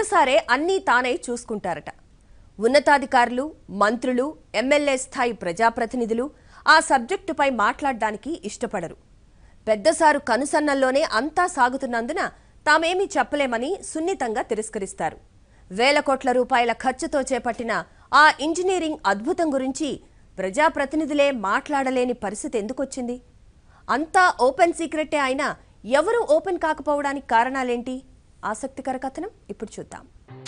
పెద్దసారే అన్నీ తానై చూసుకుంటారట. ఉన్నతాధికారులు, మంత్రులు, ఎమ్మెల్యే స్థాయి ప్రజాప్రతినిధులు ఆ సబ్జెక్టుపై మాట్లాడడానికి ఇష్టపడరు. పెద్దసారు కనుసన్నల్లోనే అంతా సాగుతున్నందున తామేమీ చెప్పలేమని సున్నితంగా తిరస్కరిస్తారు. వేల కోట్ల రూపాయల ఖర్చుతో చేపట్టిన ఆ ఇంజనీరింగ్ అద్భుతం గురించి ప్రజాప్రతినిధులే మాట్లాడలేని పరిస్థితి ఎందుకొచ్చింది? అంతా ఓపెన్ సీక్రెటే అయినా ఎవరూ ఓపెన్ కాకపోవడానికి కారణాలేంటి? ఆసక్తికర కథనం ఇప్పుడు చూద్దాం.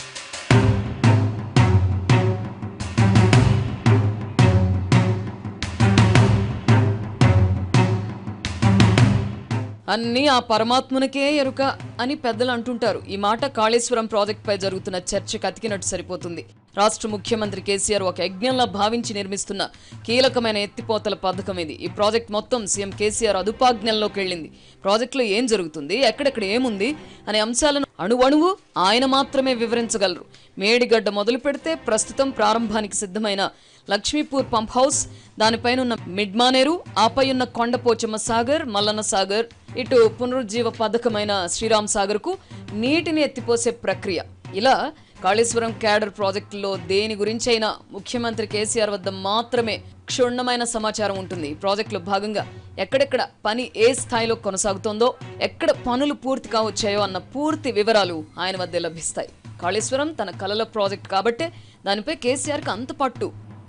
అన్నీ ఆ పరమాత్మునికే ఎరుక అని పెద్దలు అంటుంటారు. ఈ మాట కాళేశ్వరం ప్రాజెక్టుపై జరుగుతున్న చర్చకు అతికినట్టు సరిపోతుంది. రాష్ట్ర ముఖ్యమంత్రి కేసీఆర్ ఒక యజ్ఞంలా భావించి నిర్మిస్తున్న కీలకమైన ఎత్తిపోతల పథకం ఇది. ఈ ప్రాజెక్ట్ మొత్తం సీఎం కేసీఆర్ అదుపాజ్ఞల్లోకి వెళ్ళింది. ప్రాజెక్టులో ఏం జరుగుతుంది, ఎక్కడెక్కడ ఏముంది అనే అంశాలను అణువణువు ఆయన మాత్రమే వివరించగలరు. మేడిగడ్డ మొదలు పెడితే ప్రస్తుతం ప్రారంభానికి సిద్ధమైన లక్ష్మీపూర్ పంప్ హౌస్, దానిపైన ఉన్న మిడ్మానేరు, ఆపై ఉన్న కొండపోచమ్మ సాగర్, మల్లన్న సాగర్, ఇటు పునరుజ్జీవ పథకమైన శ్రీరామ్ సాగర్ కు నీటిని ఎత్తిపోసే ప్రక్రియ, ఇలా కాళేశ్వరం క్యాడర్ ప్రాజెక్టులో దేని గురించి అయినా ముఖ్యమంత్రి కేసీఆర్ వద్ద మాత్రమే క్షుణ్ణమైన సమాచారం ఉంటుంది. ఈ ప్రాజెక్టులో భాగంగా ఎక్కడెక్కడ పని ఏ స్థాయిలో కొనసాగుతోందో, ఎక్కడ పనులు పూర్తి కావచ్చాయో అన్న పూర్తి వివరాలు ఆయన వద్దే లభిస్తాయి. కాళేశ్వరం తన కలల ప్రాజెక్ట్ కాబట్టే దానిపై కేసీఆర్కి అంత పట్టు.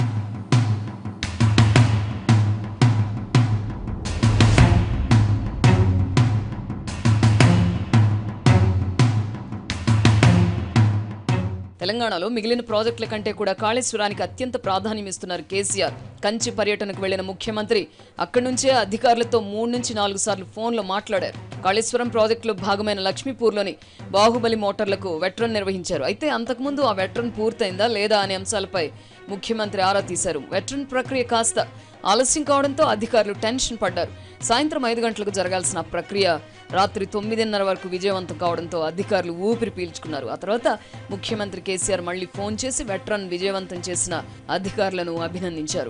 తెలంగాణలో మిగిలిన ప్రాజెక్టుల కంటే కూడా కాళేశ్వరానికి అత్యంత ప్రాధాన్యం ఇస్తున్నారు కేసీఆర్. కంచి పర్యటనకు వెళ్లిన ముఖ్యమంత్రి అక్కడి నుంచే అధికారులతో 3 నుంచి 4 సార్లు ఫోన్లో మాట్లాడారు. కాళేశ్వరం ప్రాజెక్టులో భాగమైన లక్ష్మీపూర్లోని బాహుబలి మోటార్లకు వెట్రన్ నిర్వహించారు. అయితే అంతకుముందు ఆ వెట్రన్ పూర్తయిందా లేదా అనే అంశాలపై ముఖ్యమంత్రి ఆరా తీశారు. వెట్రన్ ప్రక్రియ కాస్త ఆలస్యం కావడంతో అధికారులు టెన్షన్ పడ్డారు. సాయంత్రం 5 గంటలకు జరగాల్సిన ప్రక్రియ రాత్రి 9:30 వరకు విజయవంతం కావడంతో అధికారులు ఊపిరి పీల్చుకున్నారు. ఆ తర్వాత ముఖ్యమంత్రి కేసీఆర్ మళ్లీ ఫోన్ చేసి వెట్రన్ విజయవంతం చేసిన అధికారులను అభినందించారు.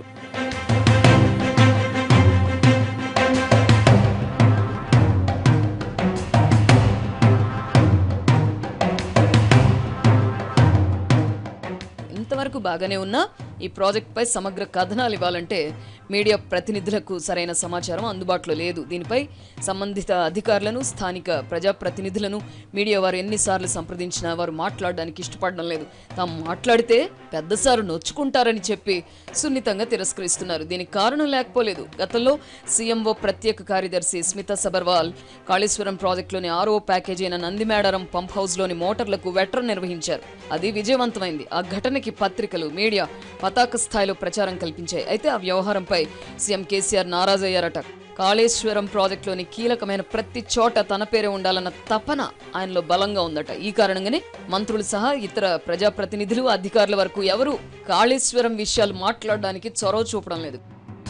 ఇంతవరకు బాగానే ఉన్నా ఈ ప్రాజెక్టుపై సమగ్ర కథనాలు ఇవ్వాలంటే మీడియా ప్రతినిధులకు సరైన సమాచారం అందుబాటులో లేదు. దీనిపై సంబంధిత అధికారులను, స్థానిక ప్రజాప్రతినిధులను మీడియా వారు ఎన్నిసార్లు సంప్రదించినా వారు మాట్లాడడానికి ఇష్టపడడం లేదు. తాము మాట్లాడితే పెద్దసారు నొచ్చుకుంటారని చెప్పి సున్నితంగా తిరస్కరిస్తున్నారు. దీనికి కారణం లేకపోలేదు. గతంలో సీఎంఓ ప్రత్యేక కార్యదర్శి స్మితా సబర్వాల్ కాళేశ్వరం ప్రాజెక్టులోని 6వ ప్యాకేజీ అయిన నందిమేడారం పంప్ హౌస్లోని మోటార్లకు వెట్రన్ నిర్వహించారు. అది విజయవంతమైంది. ఆ ఘటనకి పత్రికలు, మీడియా పతాక స్థాయిలో ప్రచారం కల్పించాయి. అయితే ఆ వ్యవహారంపై సీఎం కేసీఆర్ నారాజయ్యారట. కాళేశ్వరం ప్రాజెక్టులోని కీలకమైన ప్రతి చోట తన పేరే ఉండాలన్న తపన ఆయనలో బలంగా ఉందట. ఈ కారణంగానే మంత్రులు సహా ఇతర ప్రజాప్రతినిధులు, అధికారుల వరకు ఎవరూ కాళేశ్వరం విషయాలు మాట్లాడడానికి చొరవ చూపడం లేదు.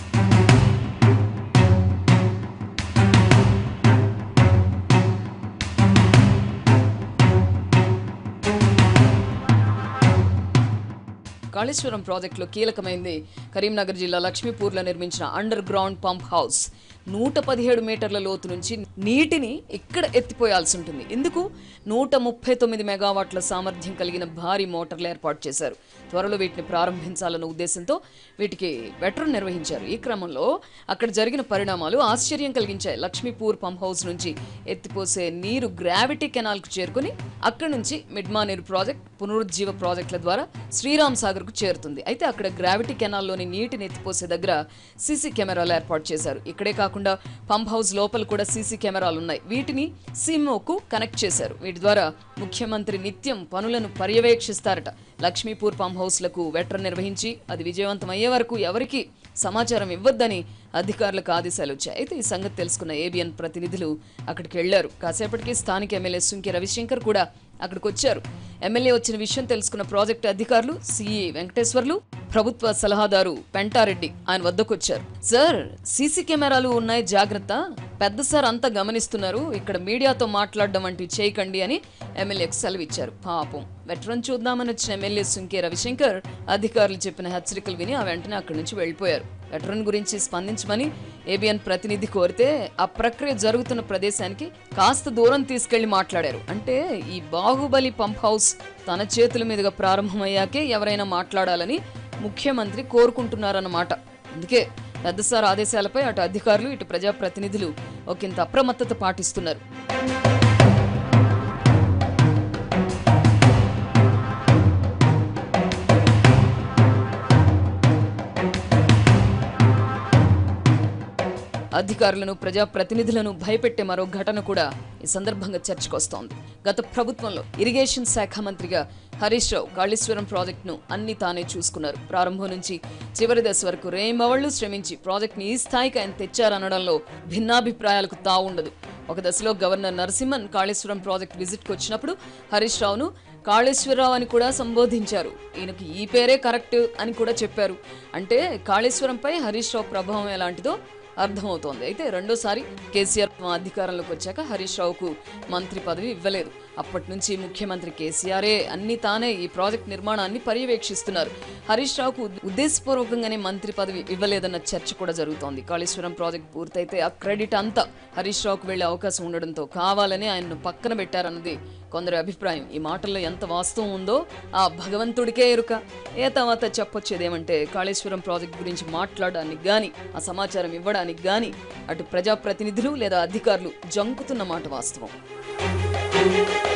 కాళేశ్వరం ప్రాజెక్టులో కీలకమైంది కరీంనగర్ జిల్లా లక్ష్మీపూర్లో నిర్మించిన అండర్ గ్రౌండ్ పంప్ హౌస్. 117 మీటర్ల లోతు నుంచి నీటిని ఇక్కడ ఎత్తిపోయాల్సి ఉంటుంది. ఇందుకు 139 మెగావాట్ల సామర్థ్యం కలిగిన భారీ మోటార్లు ఏర్పాటు చేశారు. త్వరలో వీటిని ప్రారంభించాలన్న ఉద్దేశంతో వీటికి వెట్రన్ నిర్వహించారు. ఈ క్రమంలో అక్కడ జరిగిన పరిణామాలు ఆశ్చర్యం కలిగించాయి. లక్ష్మీపూర్ పంప్ హౌస్ నుంచి ఎత్తిపోసే నీరు గ్రావిటీ కెనాల్కు చేరుకుని అక్కడి నుంచి మిడ్మానేరు ప్రాజెక్ట్, పునరుజ్జీవ ప్రాజెక్టుల ద్వారా శ్రీరామ్ సాగర్కు చేరుతుంది. అయితే అక్కడ గ్రావిటీ కెనాల్లోని నీటిని ఎత్తిపోసే దగ్గర సీసీ కెమెరాలు ఏర్పాటు చేశారు. ఇక్కడే కాకుండా పంప్ హౌస్ లోపల కూడా సీసీ కెమెరాలు ఉన్నాయి. వీటిని సిమ్ఓకు కనెక్ట్ చేశారు. వీటి ద్వారా ముఖ్యమంత్రి నిత్యం పనులను పర్యవేక్షిస్తారట. లక్ష్మీపూర్ పంప్ హౌస్లకు వెట్రన్ నిర్వహించి అది విజయవంతం అయ్యే వరకు ఎవరికి సమాచారం ఇవ్వద్దని అధికారులకు ఆదేశాలు వచ్చాయి. అయితే ఈ సంగతి తెలుసుకున్న ABN ప్రతినిధులు అక్కడికి వెళ్లారు. కాసేపటికి స్థానిక ఎమ్మెల్యే సుంకె రవిశంకర్ కూడా అక్కడికి వచ్చారు. ఎమ్మెల్యే వచ్చిన విషయం తెలుసుకున్న ప్రాజెక్టు అధికారులు, సిఈ వెంకటేశ్వర్లు, ప్రభుత్వ సలహాదారు పెంటారెడ్డి ఆయన వద్దకు వచ్చారు. సార్, సీసీ కెమెరాలు ఉన్నాయి, జాగ్రత్త, పెద్ద సార్ అంతా గమనిస్తున్నారు, ఇక్కడ మీడియాతో మాట్లాడడం వంటివి చేయకండి అని ఎమ్మెల్యేకు సెలవిచ్చారు. పాపం వెట్రన్ చూద్దామని వచ్చిన ఎమ్మెల్యే సుంకె రవిశంకర్ అధికారులు చెప్పిన హెచ్చరికలు విని ఆ వెంటనే అక్కడి నుంచి వెళ్లిపోయారు. వెట్రన్ గురించి స్పందించమని ఏబిఎన్ ప్రతినిధి కోరితే ఆ ప్రక్రియ జరుగుతున్న ప్రదేశానికి కాస్త దూరం తీసుకెళ్లి మాట్లాడారు. అంటే ఈ బాహుబలి పంప్ హౌస్ తన చేతుల మీదుగా ప్రారంభమయ్యాకే ఎవరైనా మాట్లాడాలని ముఖ్యమంత్రి కోరుకుంటున్నారన్నమాట. అందుకే పెద్దసార్ ఆదేశాలపై అటు అధికారులు ఇటు ప్రజాప్రతినిధులు ఒకంత అప్రమత్తత పాటిస్తున్నారు. అధికారులను ప్రజాప్రతినిధులను భయపెట్టే మరో ఘటన కూడా ఈ సందర్భంగా చర్చకొస్తోంది. గత ప్రభుత్వంలో ఇరిగేషన్ శాఖ మంత్రిగా హరీష్ రావు కాళేశ్వరం ప్రాజెక్టును అన్ని తానే చూసుకున్నారు. ప్రారంభం నుంచి చివరి దశ వరకు రేమవళ్లు శ్రమించి ప్రాజెక్టుని ఈ స్థాయికి ఆయన తెచ్చారనడంలో భిన్నాభిప్రాయాలకు తావుండదు. ఒక దశలో గవర్నర్ నరసింహన్ కాళేశ్వరం ప్రాజెక్టు విజిట్కి వచ్చినప్పుడు హరీష్ రావును కాళేశ్వరరావు అని కూడా సంబోధించారు. ఈయనకి ఈ పేరే కరెక్ట్ అని కూడా చెప్పారు. అంటే కాళేశ్వరంపై హరీష్ రావు ప్రభావం ఎలాంటిదో అర్థమవుతోంది. అయితే రెండోసారి కేసీఆర్ అధికారంలోకి వచ్చాక హరీష్ రావుకు మంత్రి పదవి ఇవ్వలేదు. అప్పటి నుంచి ముఖ్యమంత్రి కేసీఆరే అన్ని తానే ఈ ప్రాజెక్ట్ నిర్మాణాన్ని పర్యవేక్షిస్తున్నారు. హరీష్ రావుకు ఉద్దేశపూర్వకంగానే మంత్రి పదవి ఇవ్వలేదన్న చర్చ కూడా జరుగుతోంది. కాళేశ్వరం ప్రాజెక్ట్ పూర్తయితే ఆ క్రెడిట్ అంతా హరీష్ రావుకు వెళ్లే అవకాశం ఉండడంతో కావాలని ఆయన్ను పక్కన పెట్టారన్నది కొందరి అభిప్రాయం. ఈ మాటల్లో ఎంత వాస్తవం ఉందో ఆ భగవంతుడికే ఎరుక. ఏ తర్వాత చెప్పొచ్చేదేమంటే కాళేశ్వరం ప్రాజెక్ట్ గురించి మాట్లాడడానికి గాని ఆ సమాచారం ఇవ్వడానికి గాని అటు ప్రజాప్రతినిధులు లేదా అధికారులు జంకుతున్న మాట వాస్తవం.